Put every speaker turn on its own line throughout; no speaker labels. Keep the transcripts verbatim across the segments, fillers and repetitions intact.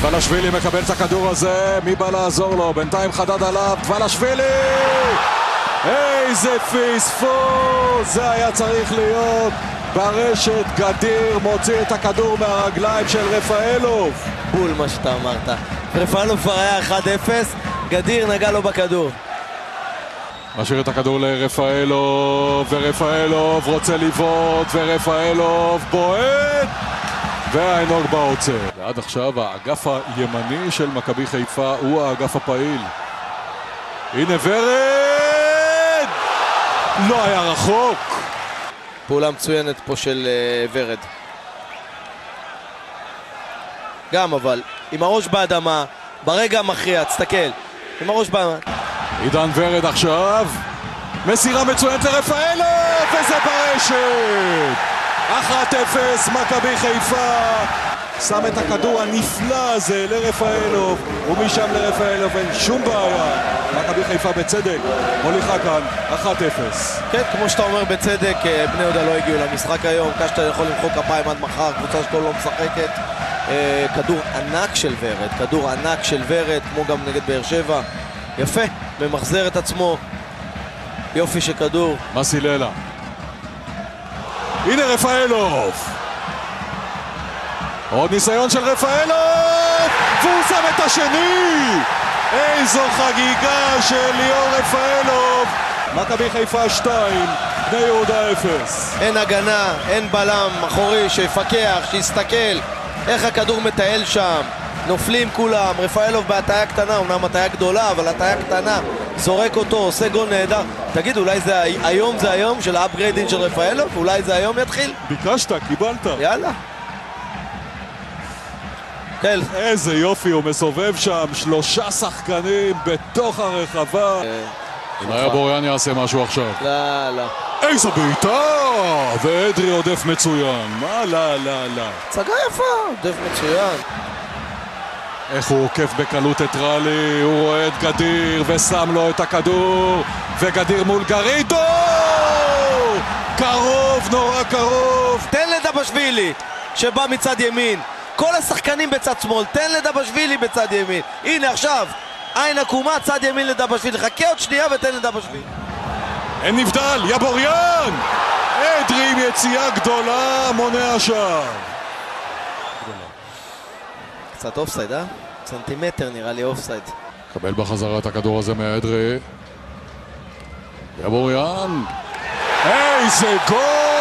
דבלשווילי מקבל את הכדור הזה, מי בא לעזור לו? בינתיים חדד עליו, דבלשווילי! איזה פספוס! זה היה צריך להיות ברשת. גדיר מוציא את הכדור מהרגליים של רפאלוב.
בול מה שאתה אמרת. רפאלוב כבר היה אחד אפס, גדיר נגע לו בכדור.
משאיר את הכדור לרפאלוב, ורפאלוב רוצה לבעוט, ורפאלוב בועט, והאנוג בעוצר. ועד עכשיו האגף הימני של מכבי חיפה הוא האגף הפעיל. הנה ורד! לא היה רחוק.
פעולה מצוינת פה של uh, ורד. גם אבל, עם הראש באדמה, ברגע המכריע, תסתכל. עם הראש באדמה.
עידן ורד עכשיו. מסירה מצוינת לרפאלוב, וזה ברשת. אחת אפס מכבי חיפה. שם את הכדור הנפלא הזה לרפאלוב, ומשם לרפאלוב אין שום בעיה. מכבי חיפה בצדק מוליכה כאן אחת אפס.
כן, כמו שאתה אומר בצדק, בני יהודה לא הגיעו למשחק היום. קשטן יכול למחוא כפיים עד מחר, קבוצה שלו לא משחקת. כדור ענק של ורד, כדור ענק של ורד, כמו גם נגד באר שבע. יפה, ממחזר את עצמו. יופי של כדור.
מסיללה. הנה רפאלוב. עוד ניסיון של רפאלוב, והוא שם את השני. איזו חגיגה של ליאור רפאלוב. מכבי חיפה שתיים, בני יהודה אפס.
אין הגנה, אין בלם אחורי שיפקח, שיסתכל איך הכדור מטייל שם. נופלים כולם, רפאלוב בהטיה קטנה, אומנם הטיה גדולה, אבל הטיה קטנה, זורק אותו, עושה גול נהדר. תגיד, אולי זה היום זה היום של האפגריידינג של רפאלוב? אולי זה היום יתחיל?
ביקשת, קיבלת.
יאללה. כן.
איזה יופי, הוא מסובב שם, שלושה שחקנים בתוך הרחבה. אם היה בוריאן יעשה משהו עכשיו.
לא, לא.
איזו בעיטה! ואדרי עודף מצוין. מה? לא, לא, לא.
הצגה יפה, עודף מצוין.
איך הוא עוקף בקלות את רלי, הוא רואה את גדיר ושם לו את הכדור, וגדיר מול גרידו! קרוב, נורא קרוב.
תן לדבשווילי שבא מצד ימין, כל השחקנים בצד שמאל, תן לדבשווילי בצד ימין. הנה עכשיו, עין עקומה, צד ימין לדבשווילי, חכה עוד שנייה ותן לדבשווילי.
אין נבדל, יבוריאן! אדרי עם יציאה גדולה, מונע שער.
קצת אופסייד, אה? סנטימטר נראה לי אופסייד.
קבל בחזרה את הכדור הזה מאדרי. יבוריאן. איזה גול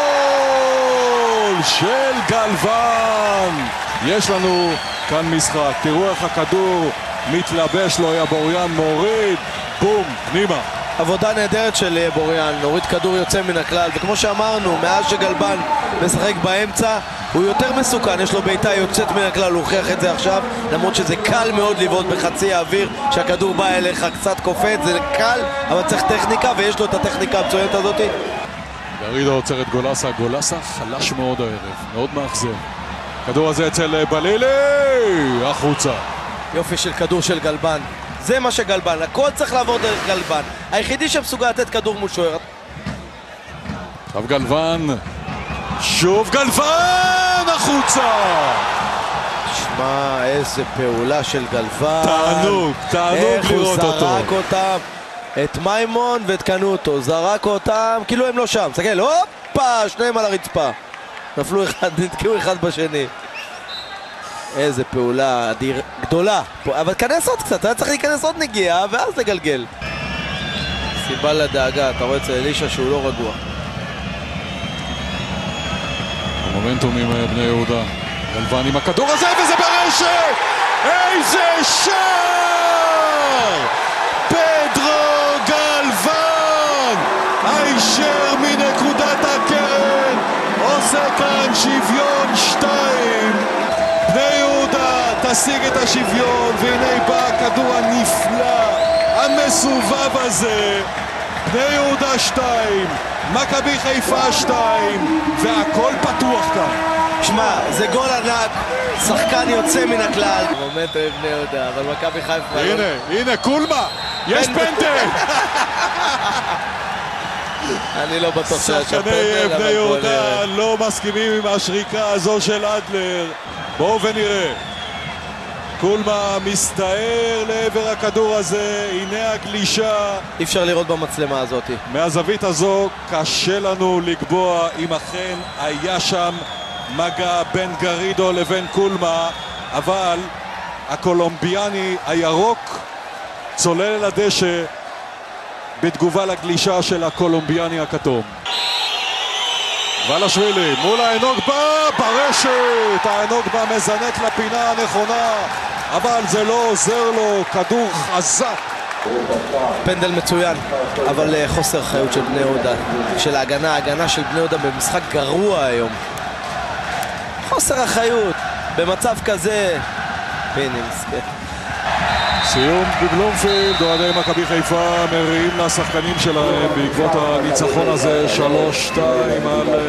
של גלוון. יש לנו כאן משחק. תראו איך הכדור מתלבש לו, יבוריאן מוריד. בום, פנימה.
עבודה נהדרת של בוריאן, הוריד כדור יוצא מן הכלל, וכמו שאמרנו, מאז שגלבן משחק באמצע, הוא יותר מסוכן, יש לו בעיטה יוצאת מן הכלל, הוא הוכיח את זה עכשיו, למרות שזה קל מאוד לבעוט בחצי האוויר, שהכדור בא אליך קצת קופץ, זה קל, אבל צריך טכניקה, ויש לו את הטכניקה המצוינת הזאת.
גרידו עוצר את גולסה, גולסה חלש מאוד הערב, מאוד מאכזב. כדור הזה אצל בלילי, החוצה.
יופי של כדור של גלבן. זה מה שגלבן, הכל צריך לעבור דרך גלבן. היחידי שמסוגל לתת כדור מול שוער.
עכשיו גלבן, שוב גלבן, החוצה!
תשמע, איזה פעולה של גלבן.
תענוג, תענוג לראות אותו.
איך הוא זרק אותם, את מימון ואת קנוטו, זרק אותם, כאילו הם לא שם. תסתכל, הופה, שניהם על הרצפה. נפלו אחד, נתקעו אחד בשני. איזה פעולה אדיר, גדולה, אבל כנס עוד קצת, היה צריך להיכנס עוד נגיעה ואז לגלגל. סיבה לדאגה, אתה רואה אצל אלישה שהוא לא רגוע.
המומנטום עם בני יהודה, גלוון עם הכדור הזה וזה ברשת! איזה שער! פדרו גלוון! הישר מנקודת הקרן עושה כאן שוויון שתיים. בני יהודה תשיג את השוויון, והנה בא הכדור הנפלא, המסובב הזה. בני יהודה שתיים, מכבי חיפה שתיים, והכל פתוח כאן.
שמע, זה גול ענק, שחקן יוצא מן הכלל. מומנט אוהב בני יהודה, אבל מכבי חיפה...
הנה, הנה, קולמה, יש פנדל!
אני לא בטוח שהיה שם פנדל,
שחקני בני יהודה לא מסכימים עם השריקה הזו של אדלר. בואו ונראה. קולמה מסתער לעבר הכדור הזה, הנה הגלישה.
אי אפשר לראות במצלמה הזאת.
מהזווית הזו קשה לנו לקבוע אם אכן היה שם מגע בין גרידו לבין קולמה, אבל הקולומביאני הירוק צולל אל הדשא בתגובה לגלישה של הקולומביאני הכתום. ולשווילי מול האנוגבה ברשת, האנוגבה מזנק לפינה הנכונה, אבל זה לא עוזר לו, כדור חזק.
פנדל מצוין, אבל חוסר אחריות של בני יהודה, של ההגנה, ההגנה של בני יהודה במשחק גרוע היום. חוסר אחריות, במצב כזה, הנה מסכן.
סיום בבלומפילד, אוהדי מכבי חיפה מריעים לשחקנים שלהם בעקבות הניצחון הזה שלוש שתיים על